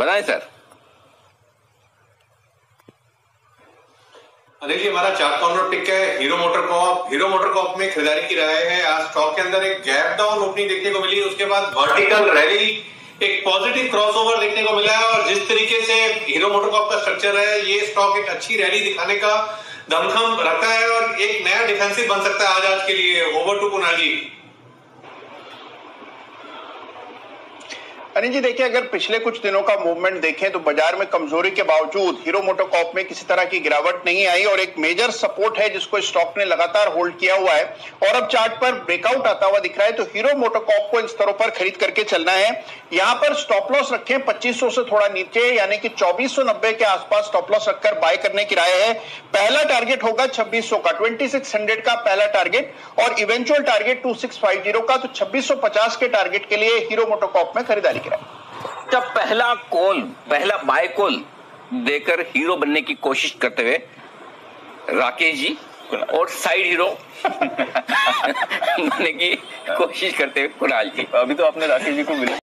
बताएं सर। अनिल जी, हमारा chart corner टिक है हीरो मोटरकॉर्प में खरीदारी की राय है। आज स्टॉक के अंदर एक गैप डाउन ओपनिंग देखने को मिली, उसके बाद वर्टिकल रैली, एक पॉजिटिव क्रॉसओवर देखने को मिला है। और जिस तरीके से हीरो मोटरकॉर्प का स्ट्रक्चर है, ये स्टॉक एक अच्छी रैली दिखाने का दमखम रखता है और एक नया डिफेंसिव बन सकता है आज के लिए। Over to Kunal ji. अनिल जी देखिए, अगर पिछले कुछ दिनों का मूवमेंट देखें तो बाजार में कमजोरी के बावजूद हीरो मोटोकॉर्प में किसी तरह की गिरावट नहीं आई और एक मेजर सपोर्ट है जिसको स्टॉक ने लगातार होल्ड किया हुआ है और अब चार्ट पर ब्रेकआउट आता हुआ दिख रहा है। तो हीरो मोटोकॉर्प को इन स्तरों पर खरीद करके चलना है। यहां पर स्टॉप लॉस रखें 2500 से थोड़ा नीचे, यानी कि 2490 के आसपास स्टॉप लॉस रखकर बाय करने की राय है। पहला टारगेट होगा 2600 का, 2600 का पहला टारगेट और इवेंचुअल टारगेट 2650 का। तो 2650 के टारगेट के लिए हीरो मोटोकॉर्प में खरीदारी जब पहला बाय कॉल देकर हीरो बनने की कोशिश करते हुए राकेश जी और साइड हीरो बनने की कोशिश करते हुए कुणाल जी। अभी तो आपने राकेश जी को मिला।